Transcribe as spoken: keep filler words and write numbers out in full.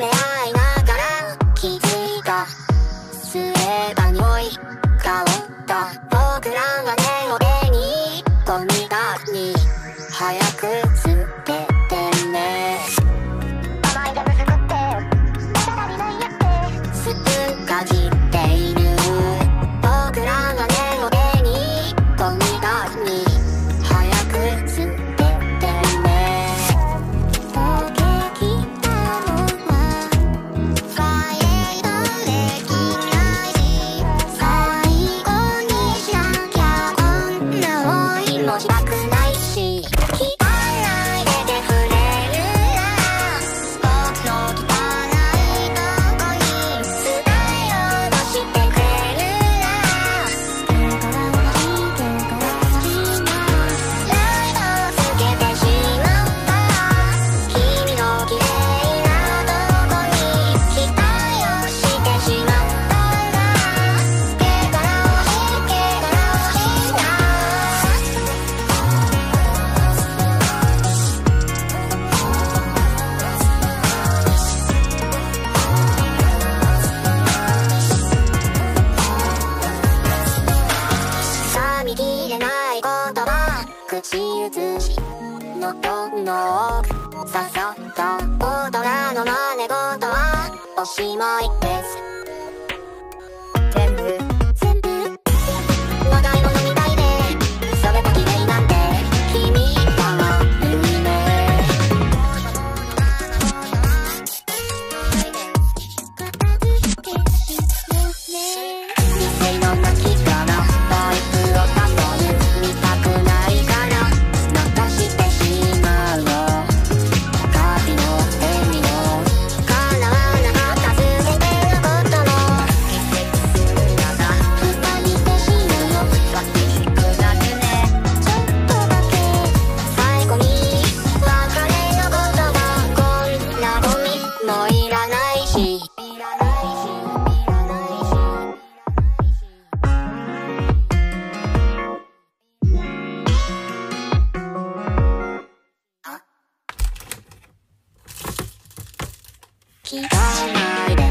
れ合いながら気づいた。すれば匂い香った僕らはねの上にゴミ箱に早く捨ててね。甘いジャム作ってまだ足りないやってすぐかじっている。僕らはねの上にゴミ箱に早く捨ててね。溶けきったのはファイトできないし、最後にしなきゃこんな思いもしたくないし、聞かないでて触れるなら僕の汚いとこに伝えようとしてくれるなら、手から落ちてから落ちなライトをつけてしまったら、君の綺麗なとこに期待をしてしまったら、手から落ちてから落ちな。掴みきれない言葉、口移し喉の奥ささっと大人の真似事はおしまいです。全部全部長いものみたいでそれも綺麗なんて君は悪いね。店の泣きからバイクをたどる、見たくないから流してしまうよ。旅の笑みの叶わなかった全てのことも季節がが二人で死ぬの寂しくなるね。ちょっとだけ最後に別れのことがこんなゴミもいらないし、いらないしいらないし。聞かないで